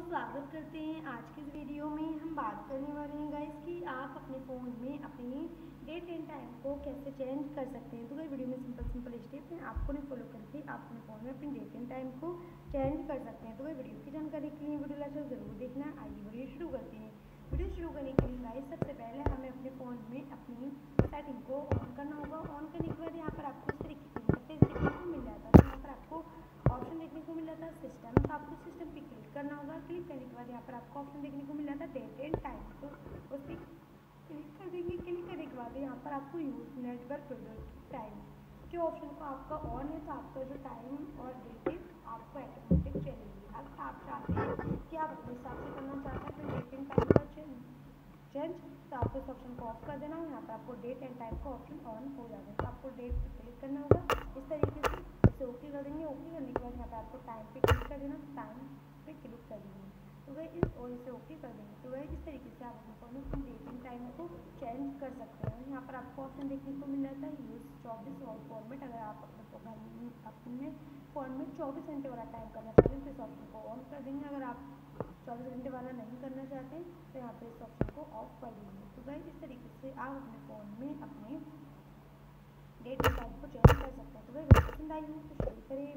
स्वागत करते हैं। आज की इस वीडियो में हम बात करने वाले हैं गाइस कि आप अपने फ़ोन में अपनी डेट एंड टाइम को कैसे चेंज कर सकते हैं। तो गाइस वीडियो में सिंपल स्टेप हैं, आपको नहीं फॉलो करके आप अपने फ़ोन में अपनी डेट एंड टाइम को चेंज कर सकते हैं। तो गाइस वीडियो की जानकारी के लिए वीडियो लास्ट तक जरूर देखना। आइए वीडियो शुरू करते हैं। वीडियो शुरू करने के लिए गाइस सबसे पहले हमें अपने फ़ोन में अपनी सेटिंग को ऑन करना होगा। ऑन करने के बाद यहाँ पर आपको इस तरीके की इंटरफेस देखने को मिल जाता है। यहाँ पर आपको ऑप्शन देखने को मिल जाता है सिस्टम, तो आपको सिस्टम पे क्लिक करना होगा। क्लिक करने के बाद यहाँ पर आपको ऑप्शन देखने को मिल जाता है डेट एंड टाइम, तो उस पर क्लिक कर देंगे। क्लिक करने के बाद यहाँ पर आपको यूज नेटवर्क प्रोडक्ट टाइम के ऑप्शन को आपका ऑन है, तो आपका जो टाइम और डेट है आपको ऑटोमेटिक चलेगी। अगर आप चाहते हैं कि आप अपने हिसाब से करना चाहते हैं अपने डेट एंड टाइम का चेंज, तो आपको इस ऑप्शन को ऑफ कर देना है। यहाँ पर आपको डेट एंड टाइम का ऑप्शन ऑन हो जाता है, तो आपको डेट पे क्लिक करना होगा इस तरीके से। इसे ओके कर देंगे। ओके करने के बाद यहाँ पे आपको टाइम पे क्लिक कर देना, टाइम पे क्लिक कर देंगे तो वह इस और इसे ओके कर देंगे। तो वह इस तरीके से आप अपने फ़ोन में डेट एंड टाइम को चेंज कर सकते हैं। यहाँ पर आपको ऑप्शन देखने को मिल जाता है यूज़ 24 और फॉर्मेट। अगर आप अपने फ़ोन में 24 घंटे वाला टाइम करना चाहते हैं तो इस ऑप्शन को ऑन कर देंगे। अगर आप 24 घंटे वाला नहीं करना चाहते तो यहाँ पर इस ऑप्शन को ऑफ कर देंगे। तो वह इस तरीके से आप अपने फ़ोन में अपने डेट एंड टाइम को चेंज कर सकते हैं। तो वह वीडियो पसंद आई हो तो शेयर करें,